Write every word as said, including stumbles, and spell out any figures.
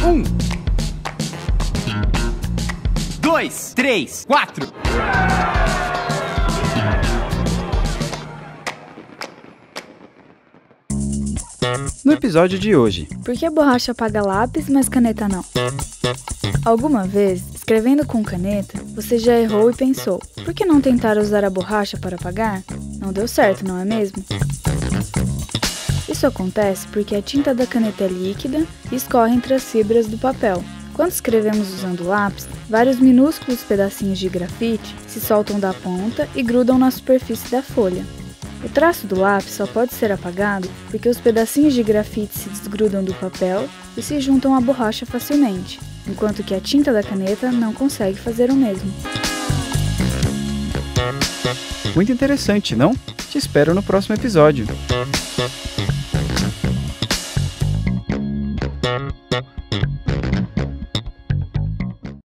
Um, dois, três, quatro. No episódio de hoje... Por que a borracha apaga lápis, mas caneta não? Alguma vez, escrevendo com caneta, você já errou e pensou: por que não tentar usar a borracha para apagar? Não deu certo, não é mesmo? Isso acontece porque a tinta da caneta é líquida e escorre entre as fibras do papel. Quando escrevemos usando lápis, vários minúsculos pedacinhos de grafite se soltam da ponta e grudam na superfície da folha. O traço do lápis só pode ser apagado porque os pedacinhos de grafite se desgrudam do papel e se juntam à borracha facilmente, enquanto que a tinta da caneta não consegue fazer o mesmo. Muito interessante, não? Te espero no próximo episódio.